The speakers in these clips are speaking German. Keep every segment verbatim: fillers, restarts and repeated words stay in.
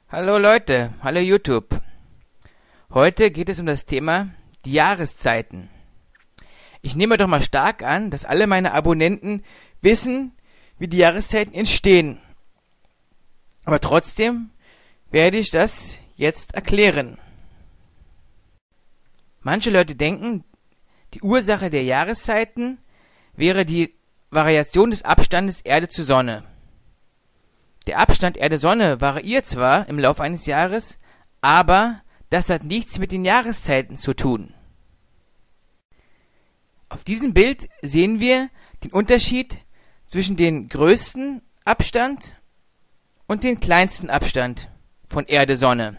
Hallo Leute, hallo YouTube. Heute geht es um das Thema die Jahreszeiten. Ich nehme doch mal stark an, dass alle meine Abonnenten wissen, wie die Jahreszeiten entstehen. Aber trotzdem werde ich das jetzt erklären. Manche Leute denken, die Ursache der Jahreszeiten wäre die Variation des Abstandes Erde zu Sonne. Der Abstand Erde-Sonne variiert zwar im Laufe eines Jahres, aber das hat nichts mit den Jahreszeiten zu tun. Auf diesem Bild sehen wir den Unterschied zwischen dem größten Abstand und dem kleinsten Abstand von Erde-Sonne.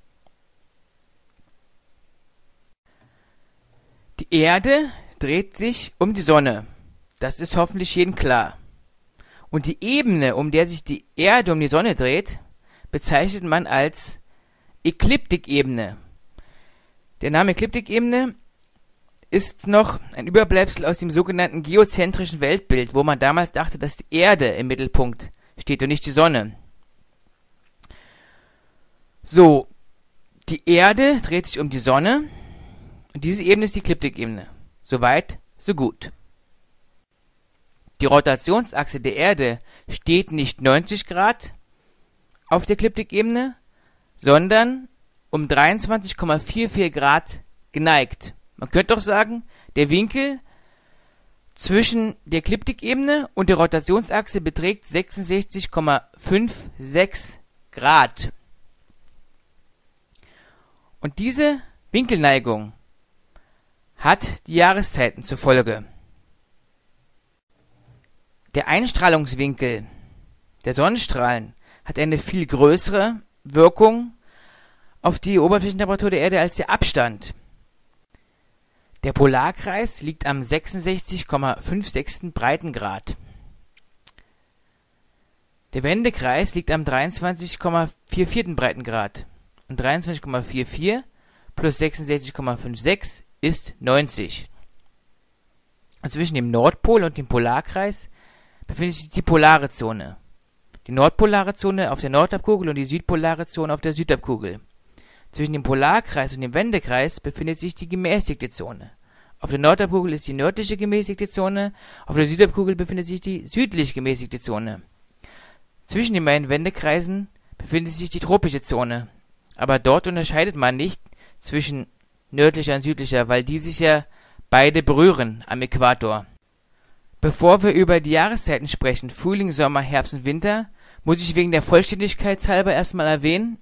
Die Erde dreht sich um die Sonne. Das ist hoffentlich jedem klar. Und die Ebene, um der sich die Erde um die Sonne dreht, bezeichnet man als Ekliptikebene. Der Name Ekliptikebene ist noch ein Überbleibsel aus dem sogenannten geozentrischen Weltbild, wo man damals dachte, dass die Erde im Mittelpunkt steht und nicht die Sonne. So, die Erde dreht sich um die Sonne und diese Ebene ist die Ekliptikebene. Soweit, so gut. Die Rotationsachse der Erde steht nicht neunzig Grad auf der Ekliptikebene, sondern um dreiundzwanzig Komma vierundvierzig Grad geneigt. Man könnte doch sagen, der Winkel zwischen der Ekliptikebene und der Rotationsachse beträgt sechsundsechzig Komma sechsundfünfzig Grad. Und diese Winkelneigung hat die Jahreszeiten zur Folge. Der Einstrahlungswinkel der Sonnenstrahlen hat eine viel größere Wirkung auf die Oberflächentemperatur der Erde als der Abstand. Der Polarkreis liegt am sechsundsechzig Komma sechsundfünfzig Breitengrad. Der Wendekreis liegt am dreiundzwanzig Komma vierundvierzig Breitengrad. Und dreiundzwanzig Komma vierundvierzig plus sechsundsechzig Komma sechsundfünfzig ist neunzig. Und zwischen dem Nordpol und dem Polarkreis befindet sich die polare Zone. Die nordpolare Zone auf der Nordhalbkugel und die südpolare Zone auf der Südhalbkugel. Zwischen dem Polarkreis und dem Wendekreis befindet sich die gemäßigte Zone. Auf der Nordhalbkugel ist die nördliche gemäßigte Zone, auf der Südhalbkugel befindet sich die südlich gemäßigte Zone. Zwischen den beiden Wendekreisen befindet sich die tropische Zone. Aber dort unterscheidet man nicht zwischen nördlicher und südlicher, weil die sich ja beide berühren am Äquator. Bevor wir über die Jahreszeiten sprechen, Frühling, Sommer, Herbst und Winter, muss ich wegen der Vollständigkeit halber erstmal erwähnen,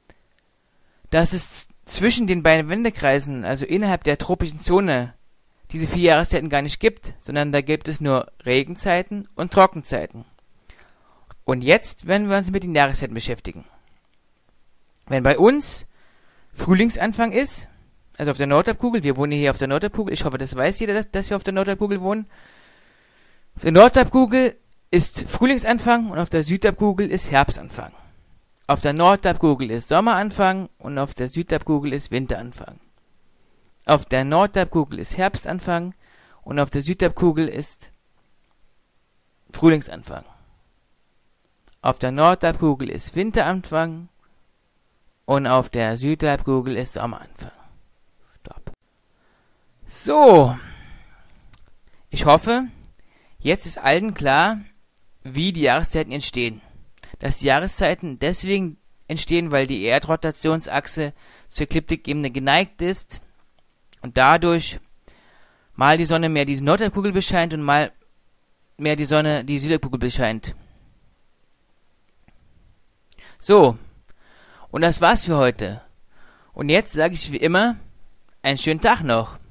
dass es zwischen den beiden Wendekreisen, also innerhalb der tropischen Zone, diese vier Jahreszeiten gar nicht gibt, sondern da gibt es nur Regenzeiten und Trockenzeiten. Und jetzt werden wir uns mit den Jahreszeiten beschäftigen. Wenn bei uns Frühlingsanfang ist, also auf der Nordhalbkugel, wir wohnen hier auf der Nordhalbkugel, ich hoffe, das weiß jeder, dass, dass wir auf der Nordhalbkugel wohnen. Auf der Nordhalbkugel ist Frühlingsanfang und auf der Südhalbkugel ist Herbstanfang. Auf der Nordhalbkugel ist Sommeranfang und auf der Südhalbkugel ist Winteranfang. Auf der Nordhalbkugel ist Herbstanfang und auf der Südhalbkugel ist Frühlingsanfang. Auf der Nordhalbkugel ist Winteranfang und auf der Südhalbkugel ist Sommeranfang. Stopp. So. Ich hoffe, jetzt ist allen klar, wie die Jahreszeiten entstehen. Dass die Jahreszeiten deswegen entstehen, weil die Erdrotationsachse zur Ekliptikebene geneigt ist und dadurch mal die Sonne mehr die Nordhalbkugel bescheint und mal mehr die Sonne die Südhalbkugel bescheint. So, und das war's für heute. Und jetzt sage ich wie immer, einen schönen Tag noch.